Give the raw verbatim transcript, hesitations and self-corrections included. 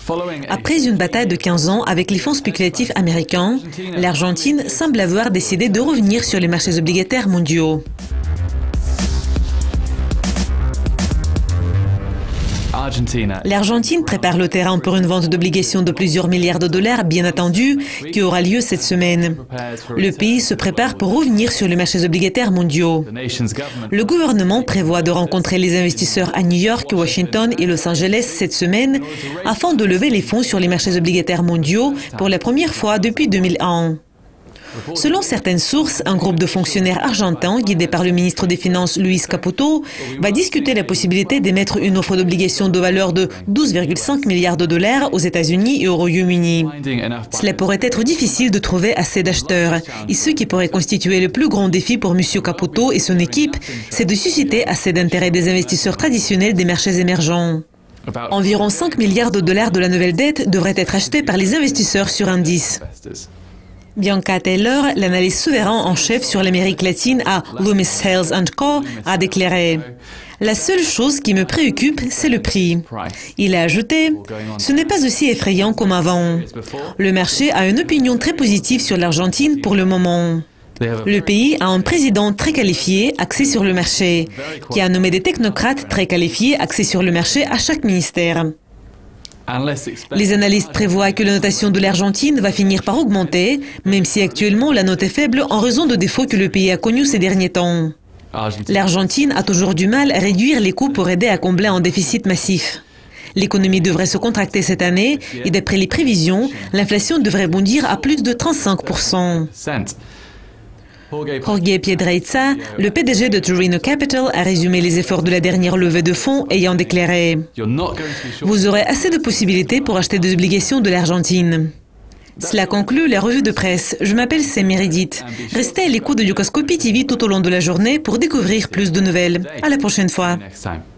Après une bataille de quinze ans avec les fonds spéculatifs américains, l'Argentine semble avoir décidé de revenir sur les marchés obligataires mondiaux. L'Argentine prépare le terrain pour une vente d'obligations de plusieurs milliards de dollars bien attendue qui aura lieu cette semaine. Le pays se prépare pour revenir sur les marchés obligataires mondiaux. Le gouvernement prévoit de rencontrer les investisseurs à New York, Washington et Los Angeles cette semaine afin de lever les fonds sur les marchés obligataires mondiaux pour la première fois depuis deux mille un. Selon certaines sources, un groupe de fonctionnaires argentins, guidé par le ministre des Finances Luis Caputo, va discuter la possibilité d'émettre une offre d'obligation de valeur de douze virgule cinq milliards de dollars aux États-Unis et au Royaume-Uni. Cela pourrait être difficile de trouver assez d'acheteurs. Et ce qui pourrait constituer le plus grand défi pour M. Caputo et son équipe, c'est de susciter assez d'intérêt des investisseurs traditionnels des marchés émergents. Environ cinq milliards de dollars de la nouvelle dette devraient être achetés par les investisseurs sur indice. Bianca Taylor, l'analyste souverain en chef sur l'Amérique latine à Loomis Sayles and Co, a déclaré « La seule chose qui me préoccupe, c'est le prix. » Il a ajouté « Ce n'est pas aussi effrayant comme avant. Le marché a une opinion très positive sur l'Argentine pour le moment. Le pays a un président très qualifié, axé sur le marché, qui a nommé des technocrates très qualifiés, axés sur le marché à chaque ministère. » Les analystes prévoient que la notation de l'Argentine va finir par augmenter, même si actuellement la note est faible en raison de défauts que le pays a connus ces derniers temps. L'Argentine a toujours du mal à réduire les coûts pour aider à combler un déficit massif. L'économie devrait se contracter cette année et d'après les prévisions, l'inflation devrait bondir à plus de trente-cinq pour cent. Jorge Piedrahita, le P D G de Torino Capital, a résumé les efforts de la dernière levée de fonds ayant déclaré « Vous aurez assez de possibilités pour acheter des obligations de l'Argentine. » Cela conclut la revue de presse. Je m'appelle Sam Meredith. Restez à l'écoute de Yucascopy T V tout au long de la journée pour découvrir plus de nouvelles. À la prochaine fois.